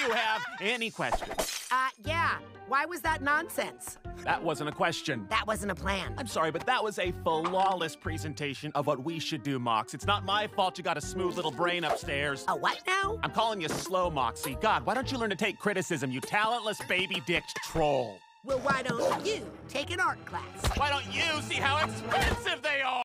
you have any questions? Yeah. Why was that nonsense? That wasn't a question. That wasn't a plan. I'm sorry, but that was a flawless presentation of what we should do, Mox. It's not my fault you got a smooth little brain upstairs. A what now? I'm calling you slow, Moxie. God, why don't you learn to take criticism, you talentless baby-dicked troll? Well, why don't you take an art class? Why don't you see how expensive they are?